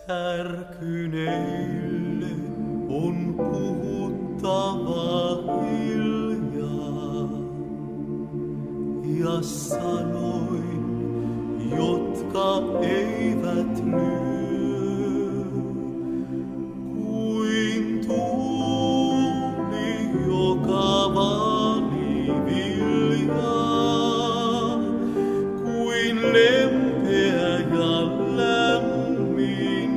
Särkyneille on puhuttava hiljaa ja sanoin, jotka eivät lyö, kuin tuuli, joka vaanii viljaa, kuin lempeä ja lämmin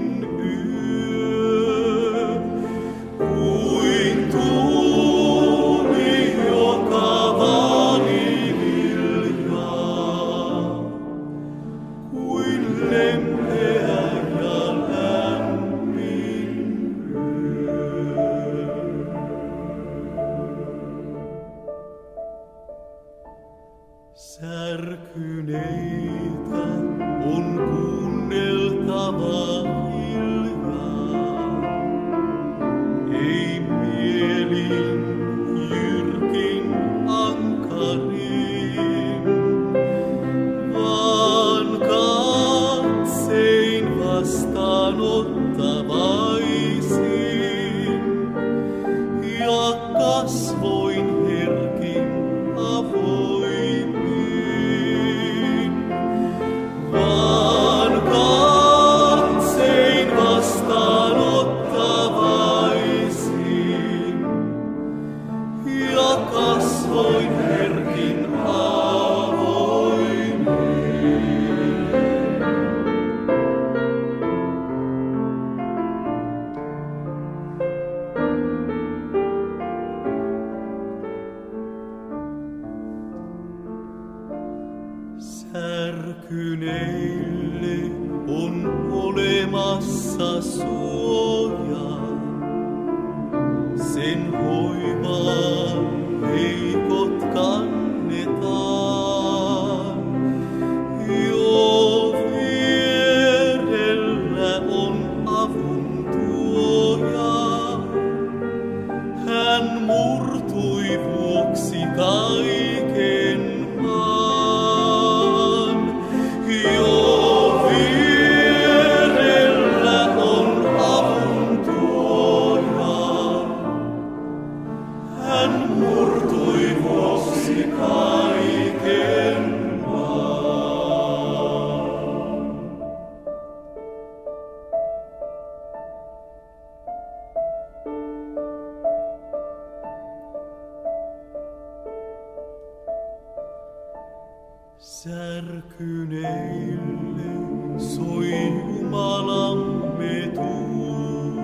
yö, kuin tuuli, joka vaanii viljaa, kuin lempeä ja lämmin yö. Särkyneitä on kuunneltava hiljaa, ei mielin jyrkin ankarin, vaan katsein vastaanottavaisin ja kasvoin herkin avoimin, vaan katsein vastaanottavaisin ja kasvoin herkin avoimin. Särkyneille on olemassa suoja, sen hoivaan heikot kannetaan. Jo vierellä on avun tuoja, hän murtui vuoksi kaiken maan. Jo vierellä on avun tuoja, hän murtui vuoksi kaiken maan. Särkyneille soi Jumalamme tuo.